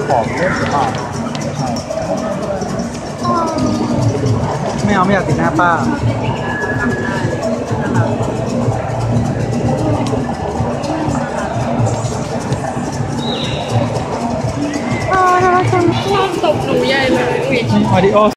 ของเล่นหรือเปล่าไม่เอาไม่อยากติดหน้าป้าเราจะไม่ได้เด็กหนูใหญ่เลยมาริโอ